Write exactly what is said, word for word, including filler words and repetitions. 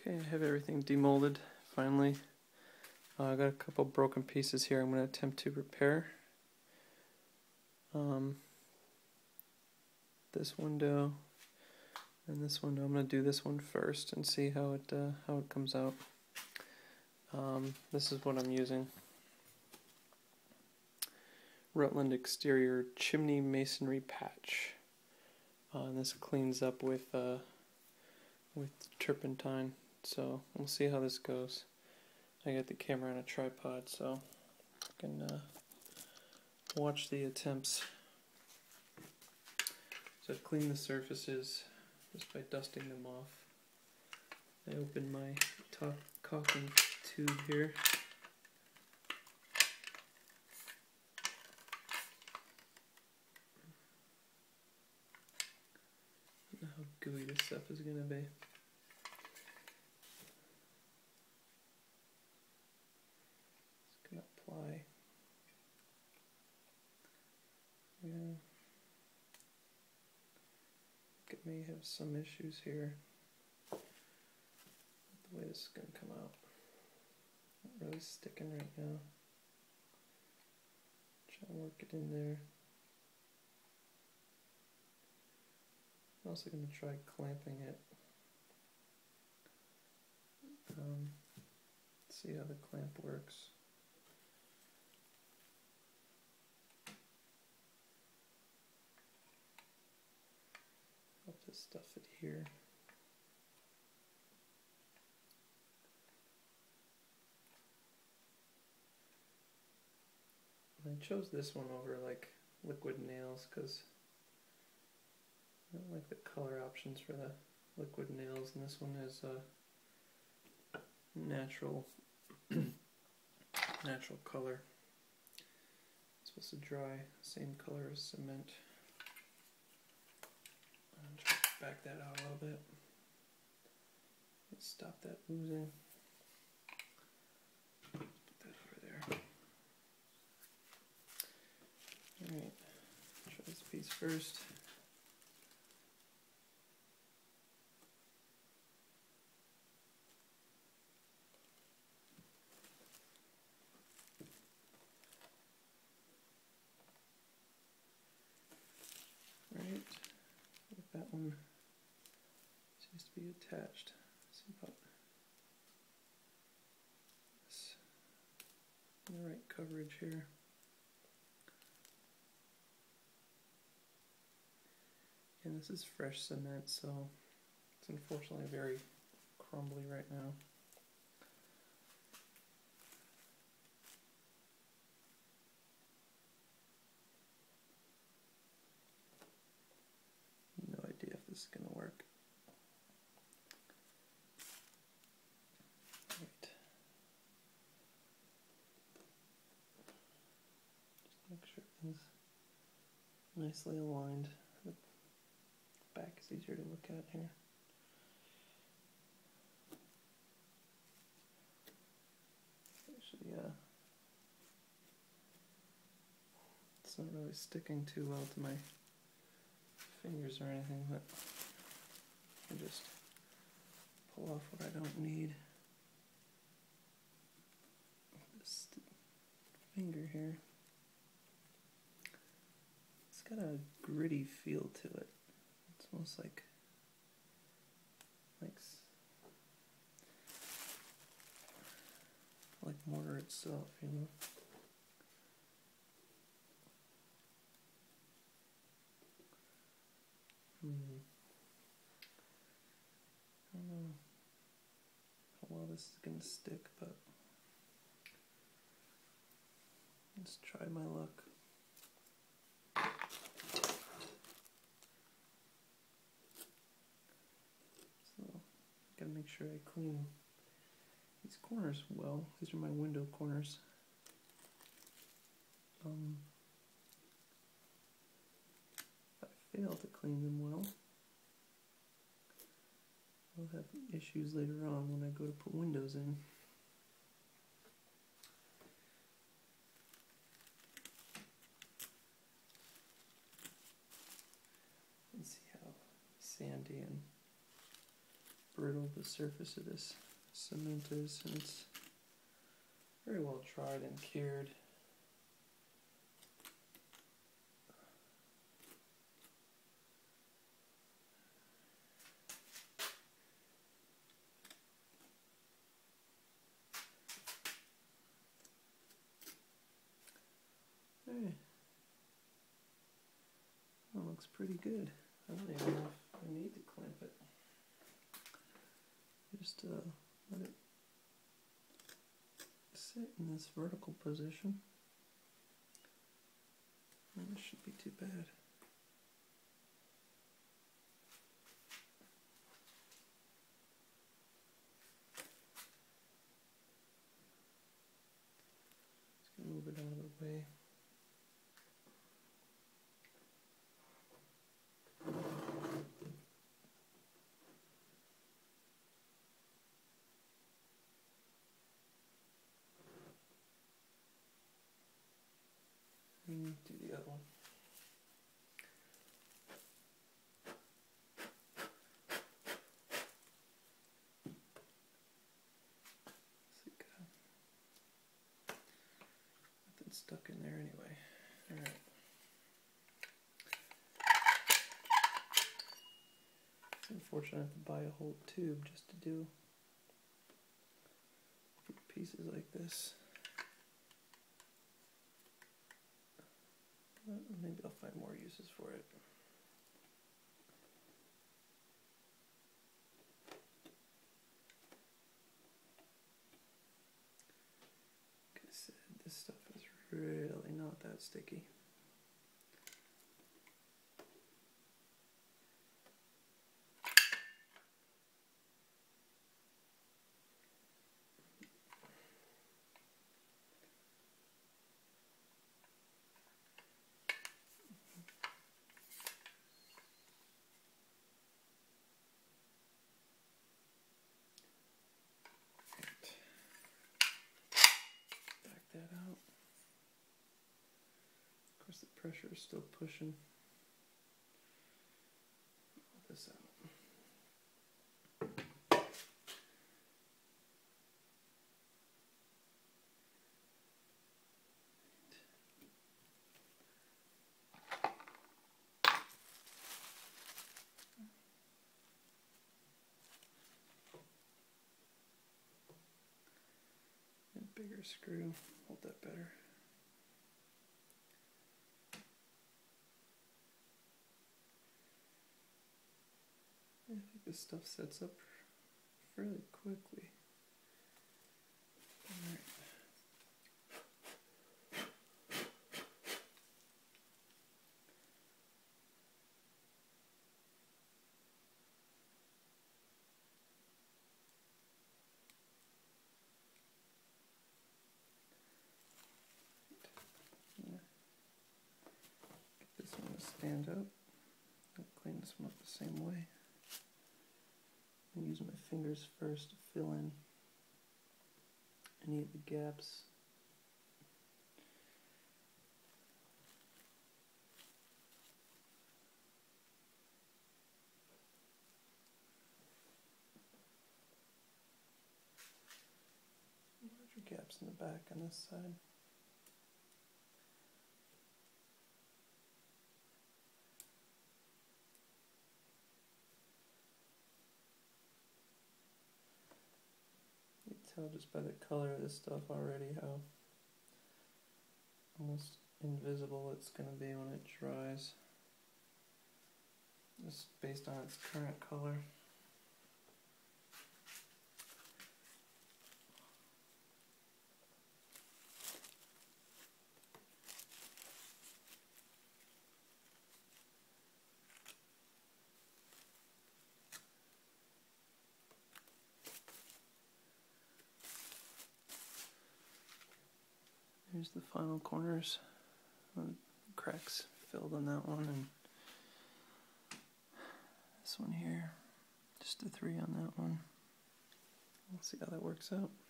Okay, I have everything demolded finally. Uh, I got a couple broken pieces here I'm going to attempt to repair. Um, this window and this window. I'm going to do this one first and see how it uh, how it comes out. Um, this is what I'm using. Rutland exterior chimney masonry patch. Uh, and this cleans up with uh, with turpentine. So we'll see how this goes. I got the camera on a tripod, so I can uh, watch the attempts. So I've cleaned the surfaces just by dusting them off. I opened my top caulking tube here. I don't know how gooey this stuff is going to be. Just going to apply. Yeah. It may have some issues here with the way this is going to come out. Not really sticking right now. Try to work it in there. I'm also going to try clamping it. Um, see how the clamp works. I'll just stuff it here. I chose this one over like liquid nails because I don't like the color options for the liquid nails, and this one is uh, natural natural color. It's supposed to dry same color as cement. I'll try to back that out a little bit. Let's stop that oozing. Put that over there. Alright, try this piece first. Alright, that one seems to be attached. See about this in the right coverage here. And this is fresh cement, so it's unfortunately very crumbly right now. No idea if this is going to work. Right. Just make sure everything's nicely aligned. The back is easier to look at here. Actually, yeah. It's not really sticking too well to my fingers or anything, but I just pull off what I don't need. This finger here, it's got a gritty feel to it. It's almost like like like mortar itself, you know. Hmm. I don't know how well this is going to stick, but let's try my luck. So, gotta make sure I clean these corners well. These are my window corners. Um, if I fail to clean them well, I'll have issues later on when I go to put windows in. Let's see how sandy and brittle the surface of this cement is, and it's very well tried and cured. Hey, that looks pretty good. I don't even know if I need to clamp it. Just uh, let it sit in this vertical position. And this shouldn't be too bad. Just gonna move it out of the way. And do the other one. Nothing's stuck in there anyway. All right. It's unfortunate I have to buy a whole tube just to do pieces like this. But maybe I'll find more uses for it. Like I said, this stuff is really not that sticky. That out. Of course, the pressure is still pushing all this out. And bigger screw, hold that better. I think this stuff sets up fairly quickly. All right. Yeah. Get this one to stand up. I'll clean this one up the same way. I use my fingers first to fill in any of the gaps. Larger gaps in the back on this side. Tell just by the color of this stuff already how almost invisible it's going to be when it dries, just based on its current color. Here's the final corners, uh, cracks filled on that one, and this one here, just a three on that one. We'll see how that works out.